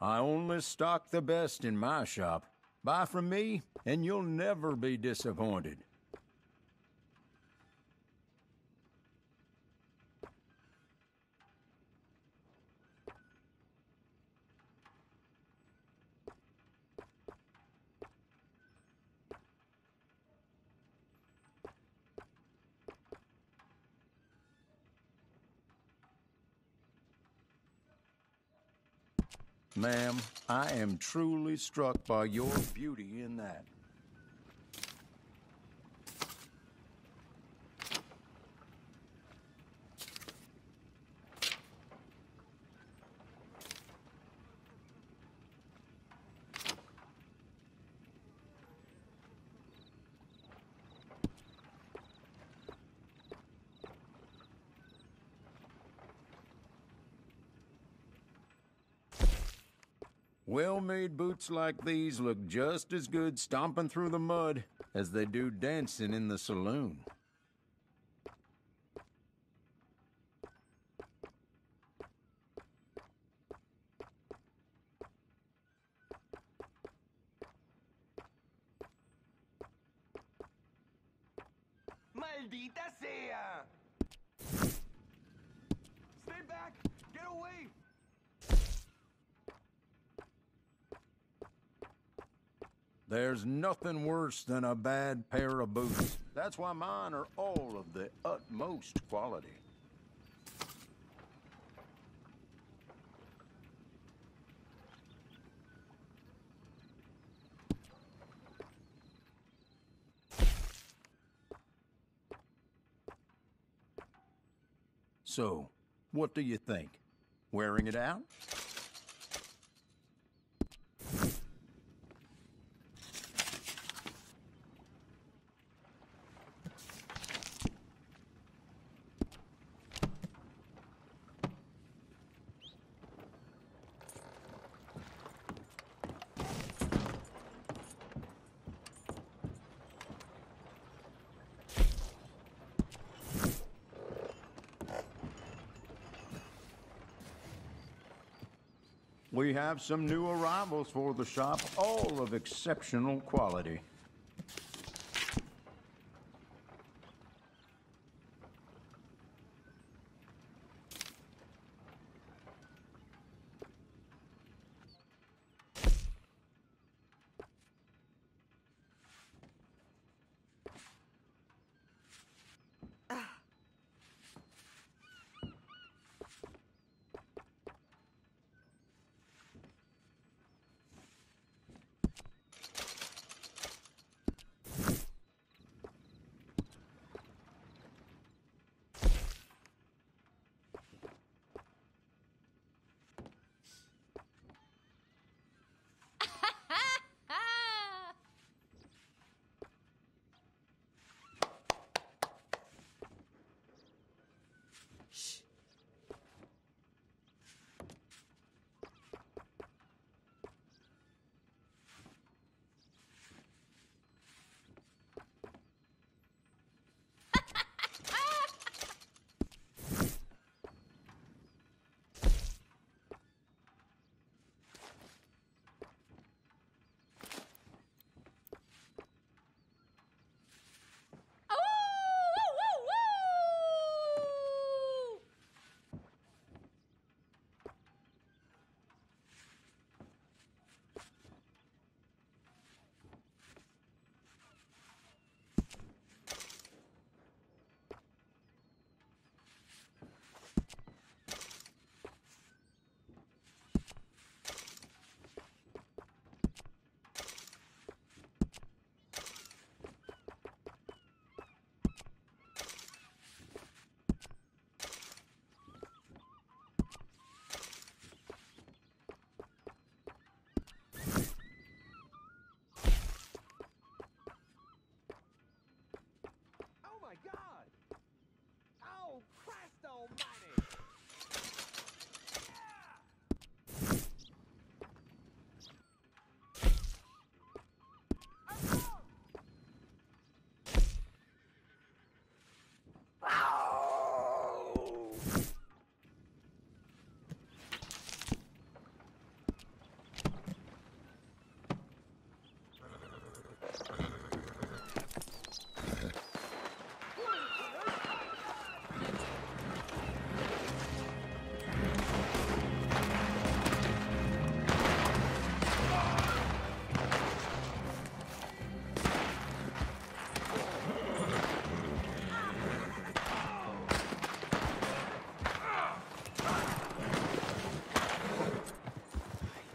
I only stock the best in my shop. Buy from me, and you'll never be disappointed. Ma'am, I am truly struck by your beauty in that. Well-made boots like these look just as good stomping through the mud as they do dancing in the saloon. Maldita sea! Stay back! Get away! There's nothing worse than a bad pair of boots. That's why mine are all of the utmost quality. So, what do you think? Wearing it out? We have some new arrivals for the shop, all of exceptional quality.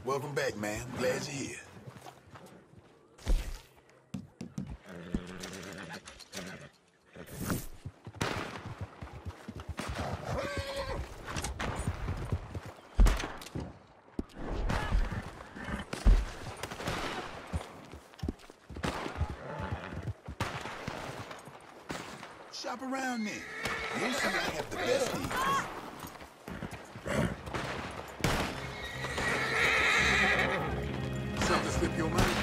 Welcome back, man. Glad you're here. Shop around me. Usually I have the best deals. Something slip your mind?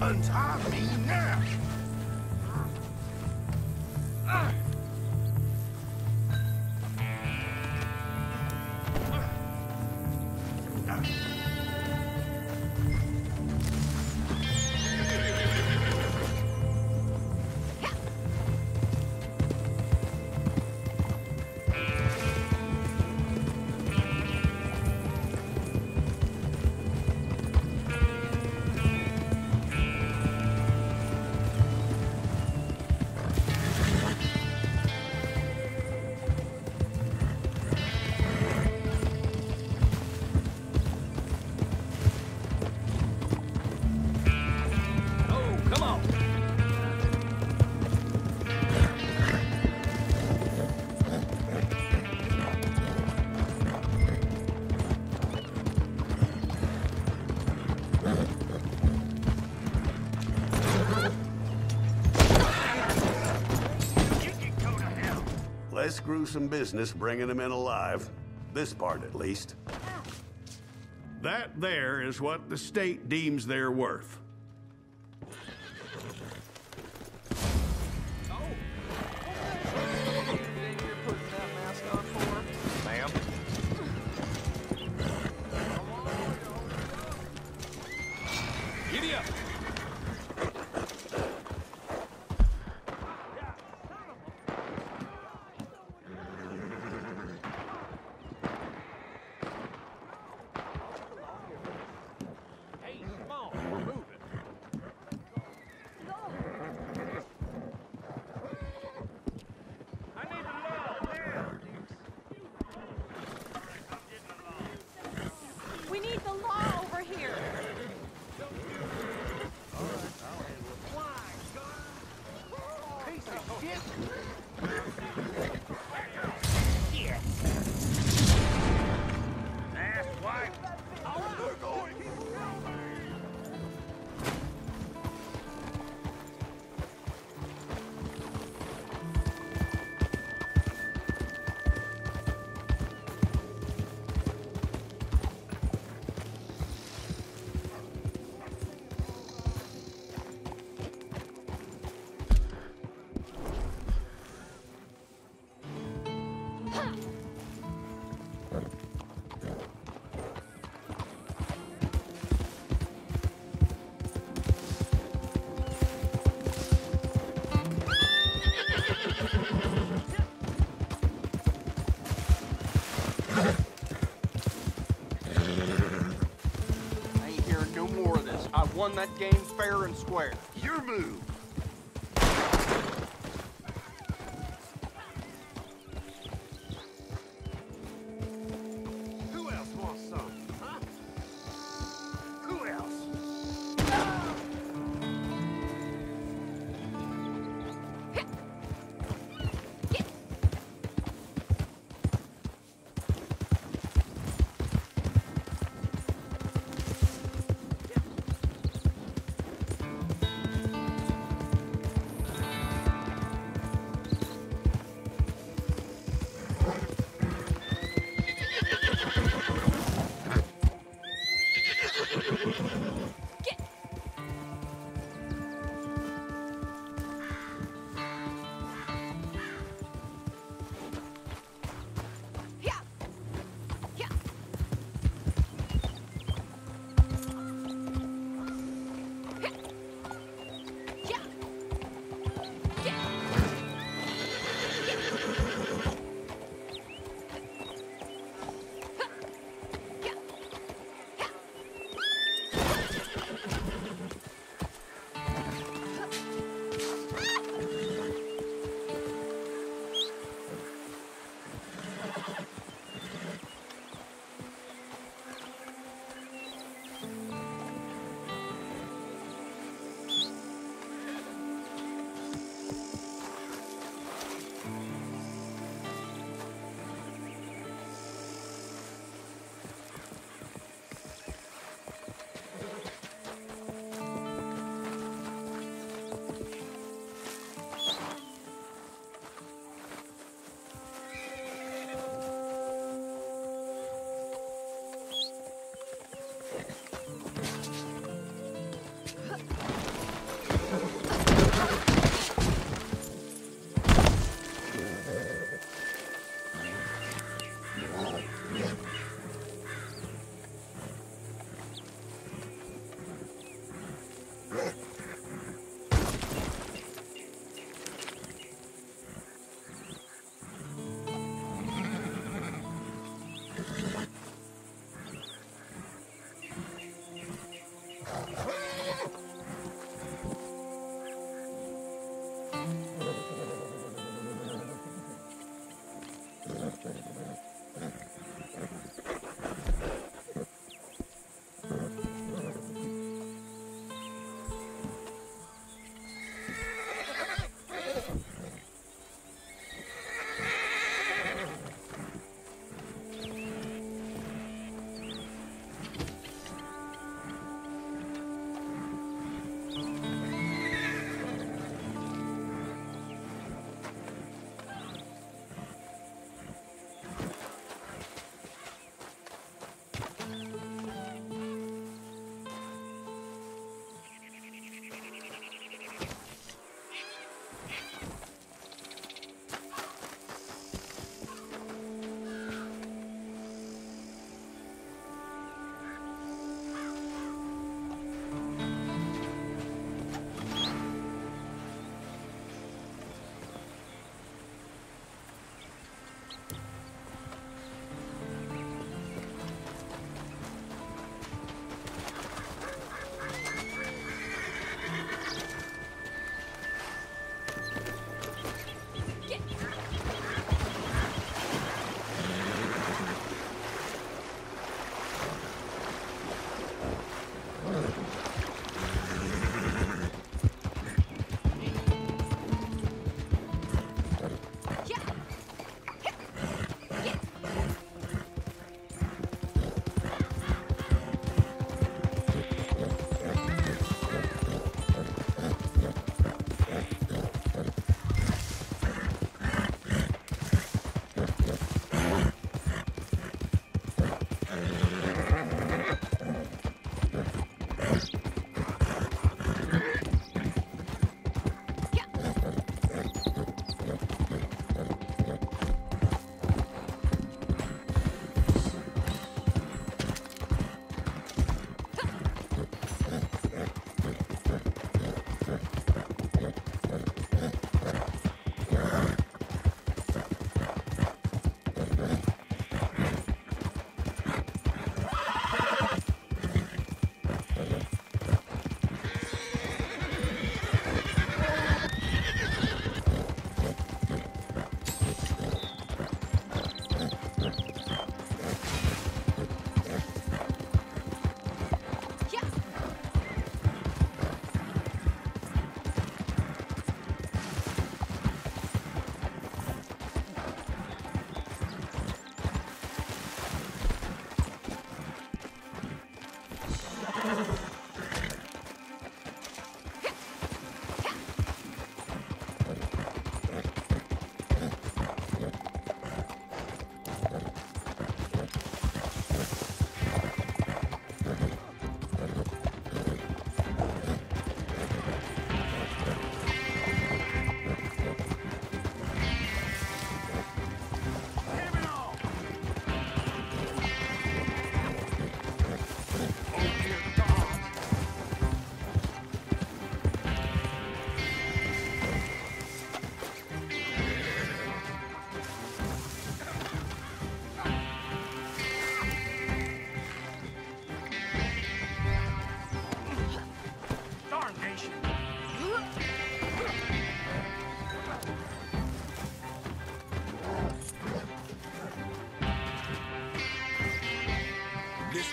Untie me now! Less gruesome business bringing them in alive. This part, at least. That there is what the state deems their worth. We need the law over here. I won that game fair and square. Your move. Who else wants some? Huh? Who else?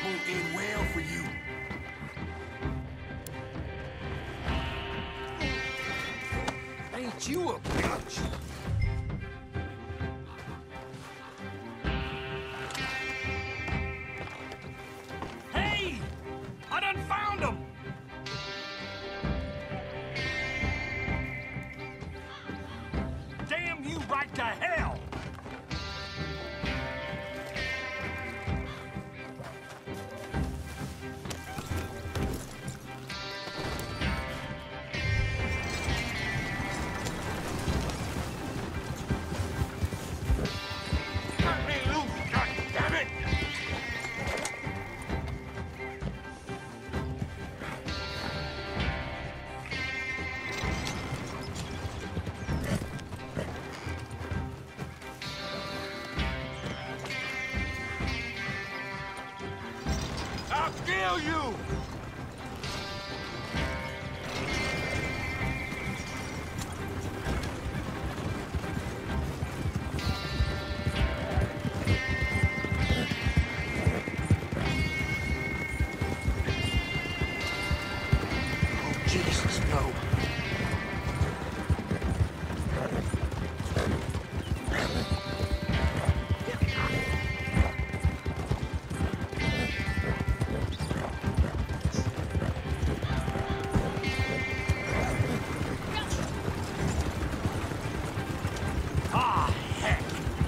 won't end well for you. Ain't you a bitch? Hey! I done found him! Damn you right to hell! Cut me loose, goddammit! I'll kill you! Oh, Jesus, no. Ah, heck!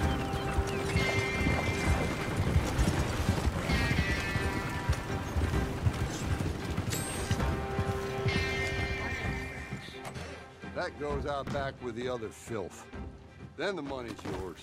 That goes out back with the other filth. Then the money's yours.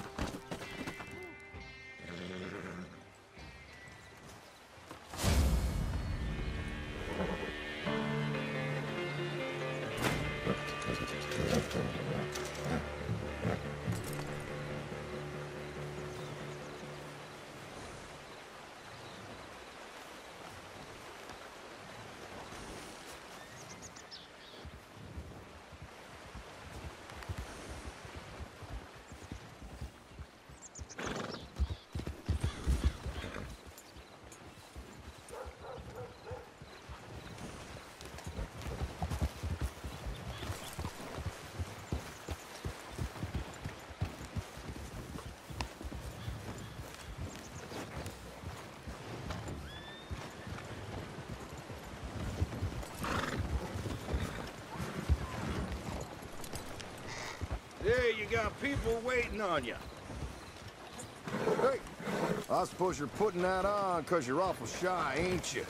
There you got people waiting on you. Hey, I suppose you're putting that on because you're awful shy, ain't you?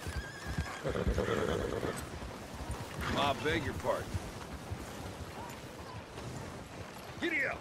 I beg your pardon. Giddy up!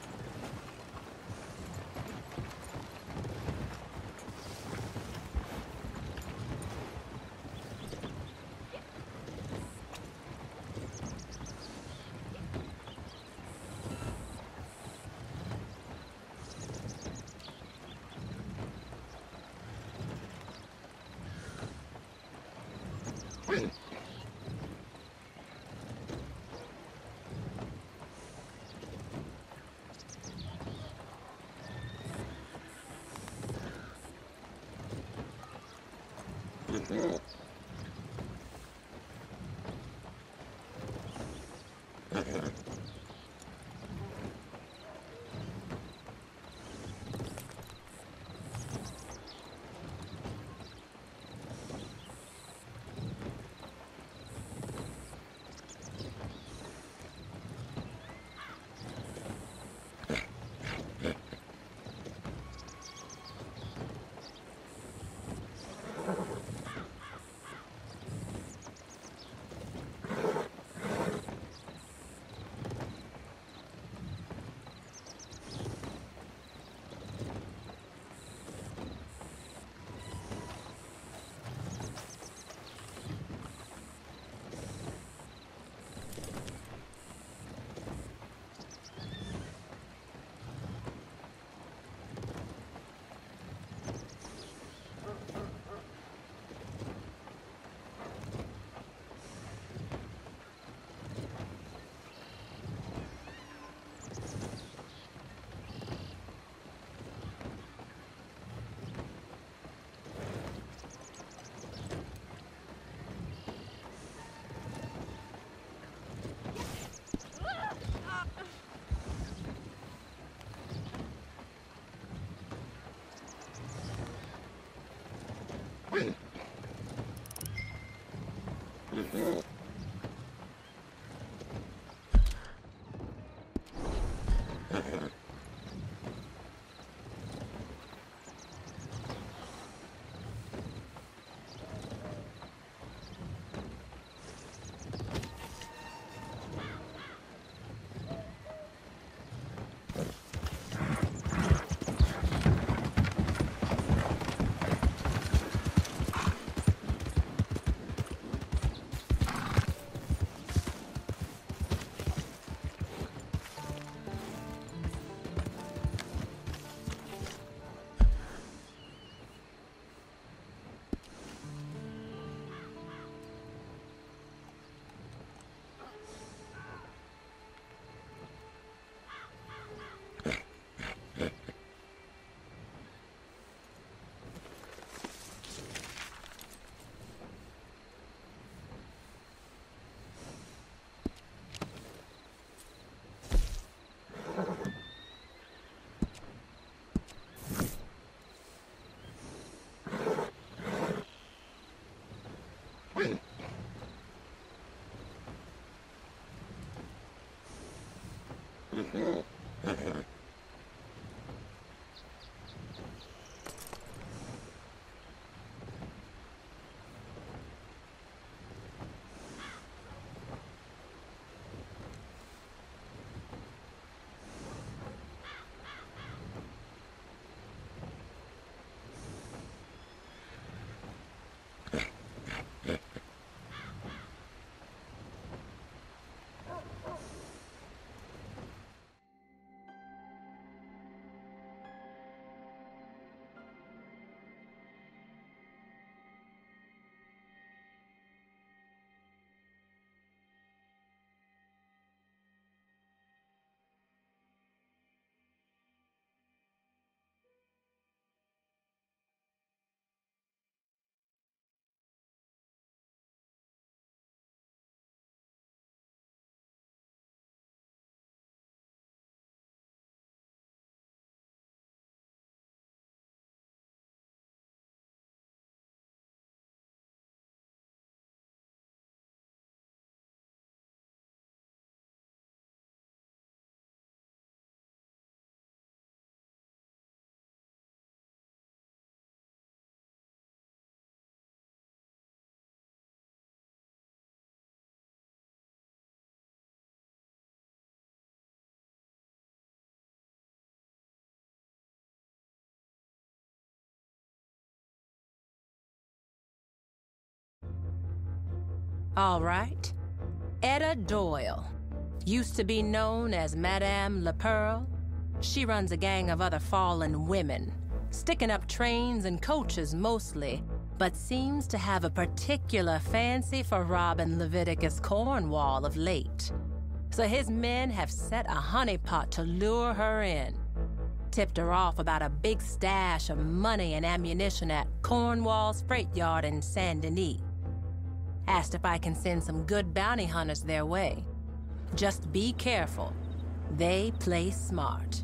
All right. Etta Doyle. Used to be known as Madame Le Pearl. She runs a gang of other fallen women, sticking up trains and coaches mostly, but seems to have a particular fancy for robbing Leviticus Cornwall of late. So his men have set a honeypot to lure her in. Tipped her off about a big stash of money and ammunition at Cornwall's freight yard in Saint Denis. Asked if I can send some good bounty hunters their way. Just be careful. They play smart.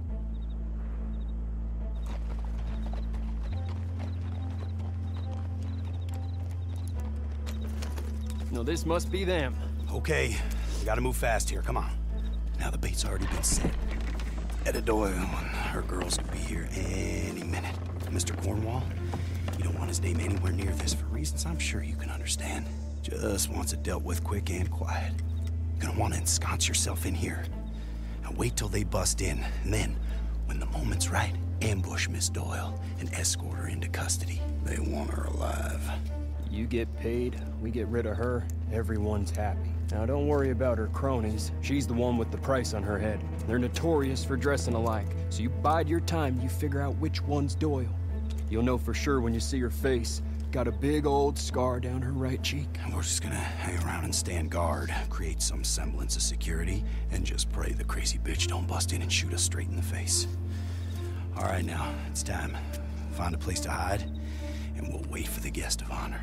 No, this must be them. Okay, we gotta move fast here, come on. Now the bait's already been set. Etta Doyle and her girls could be here any minute. Mr. Cornwall, you don't want his name anywhere near this for reasons I'm sure you can understand. Just wants it dealt with quick and quiet. You're gonna want to ensconce yourself in here. And wait till they bust in, and then, when the moment's right, ambush Miss Doyle and escort her into custody. They want her alive. You get paid, we get rid of her, everyone's happy. Now don't worry about her cronies. She's the one with the price on her head. They're notorious for dressing alike, so you bide your time, you figure out which one's Doyle. You'll know for sure when you see her face. Got a big old scar down her right cheek. And we're just gonna hang around and stand guard, create some semblance of security, and just pray the crazy bitch don't bust in and shoot us straight in the face. All right, now, it's time. Find a place to hide, and we'll wait for the guest of honor.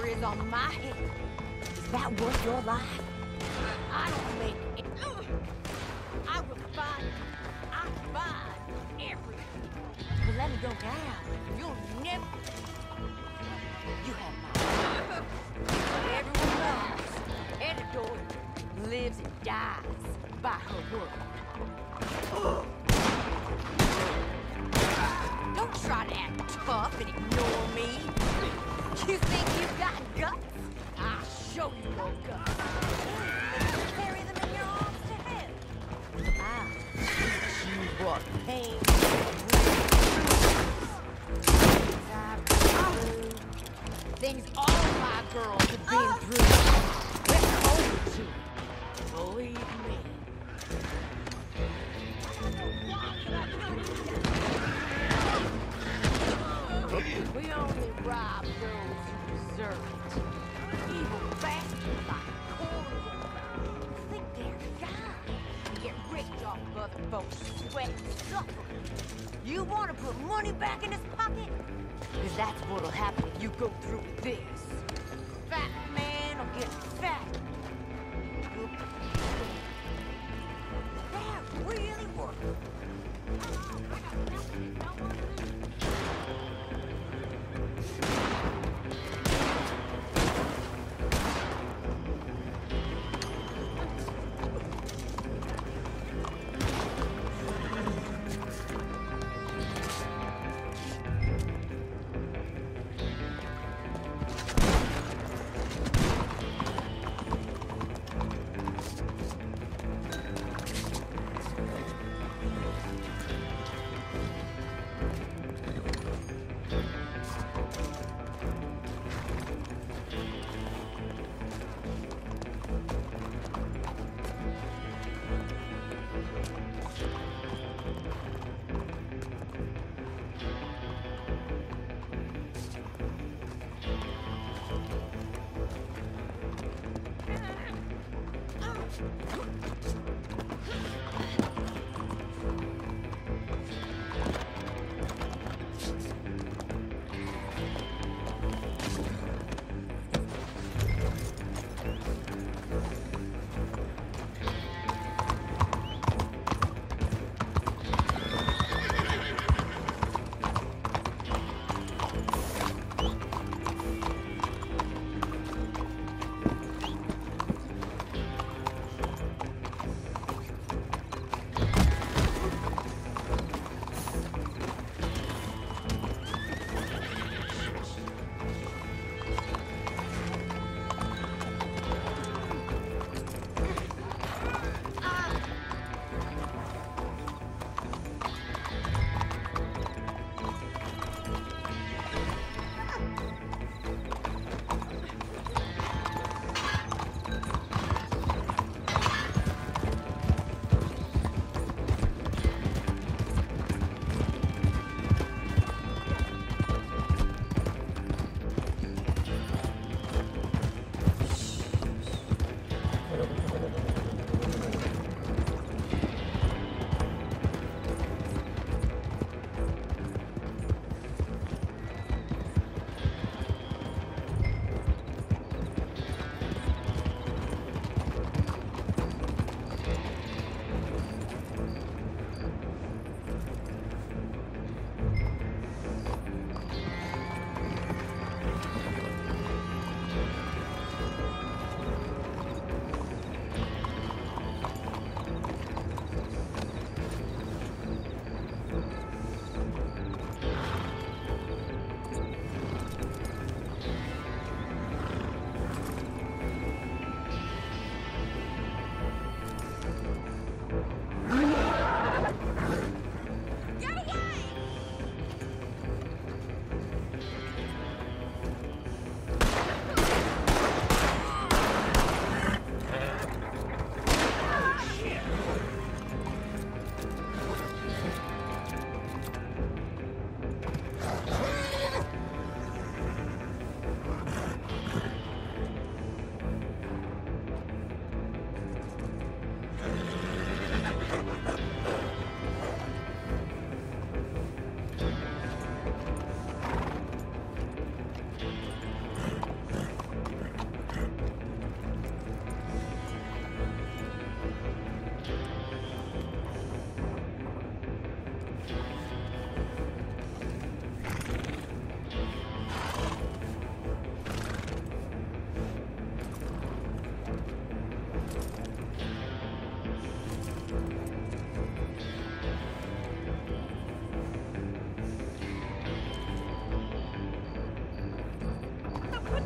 there is on my head. Is that worth your life? I don't make it. I will find everything. But let me go now. You'll never... You have my... Everyone knows Edna Doyle lives and dies by her word. Don't try to act tough and ignore me. You think you've got guts? I'll show you your guts. Carry them in your arms to hell. I'll teach you what pain things all my girls have been through. We're over to it. Believe me. We only rob those who deserve it. Evil bastards like Cornwall think they're God and get rich off of other folks' sweat and suffering. You want to put money back in his pocket? Because that's what'll happen if you go through this. Fat man will get fat. That really worked.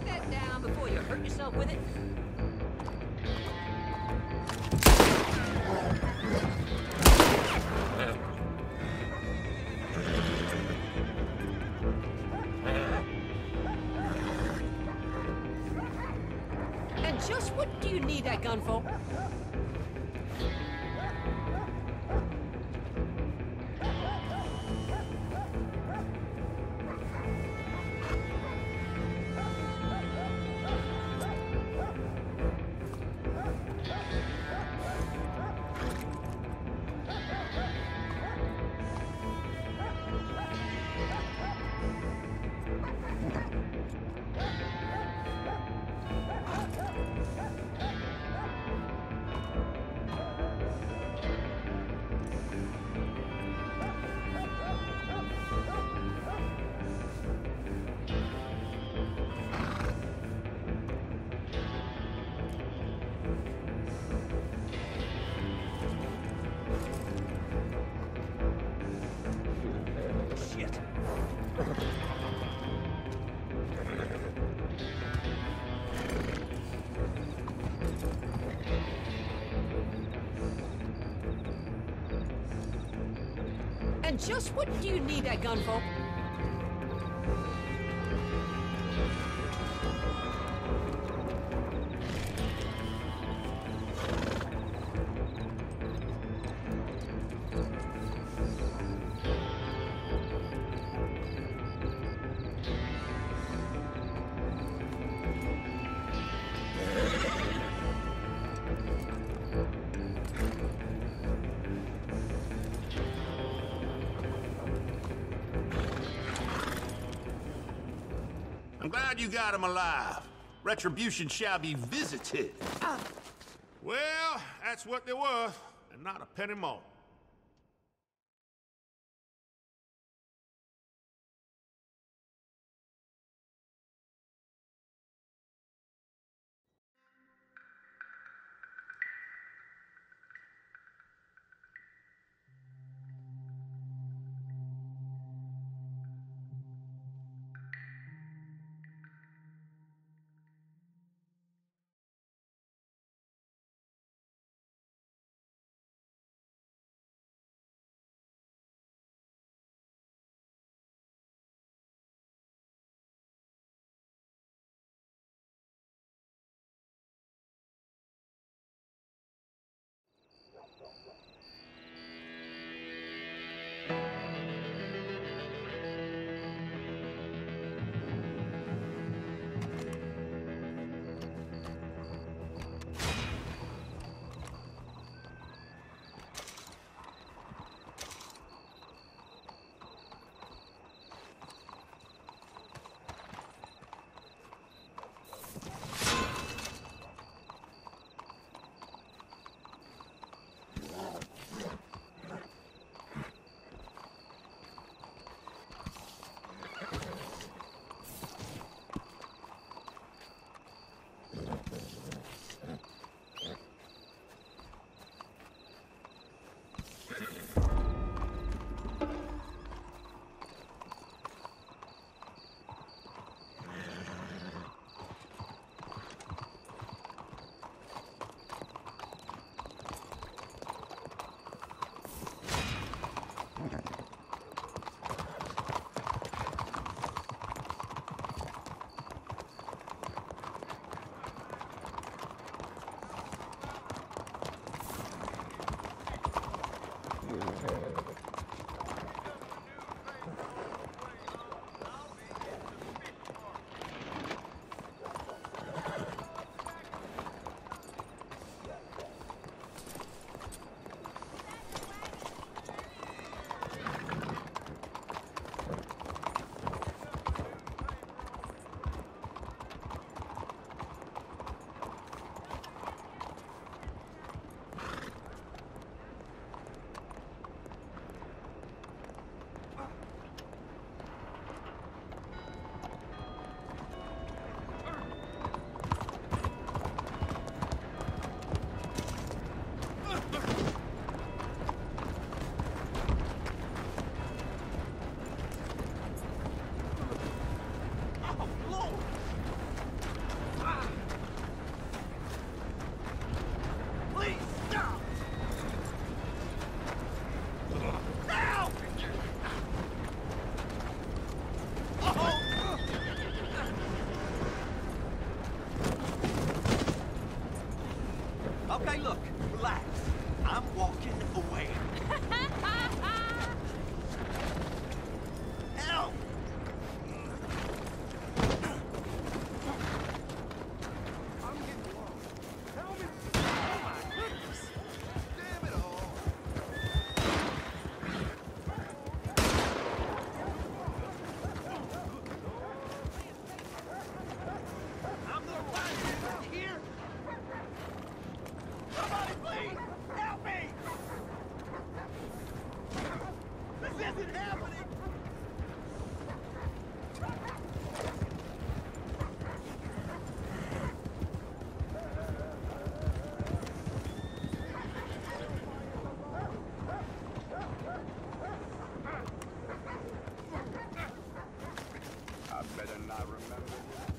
that down before you hurt yourself with it. And just what do you need that gun for? And just what do you need that gun for? I'm glad you got him alive. Retribution shall be visited. Well, that's what they were, and not a penny more. Okay, look, relax. I'm walking away. Help! I'm getting lost. Help me! Oh my goodness! Damn it all! I'm the one here. Somebody please help me! This isn't happening! I better not remember this.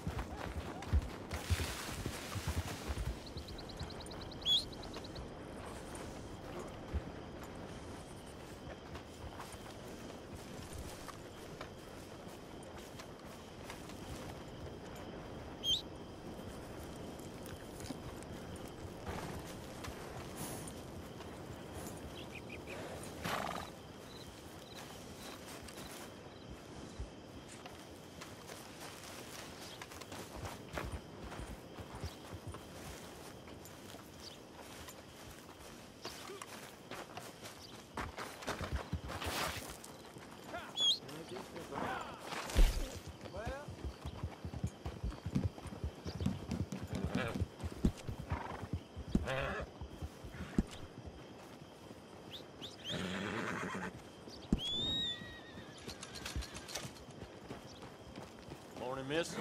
Morning, miss.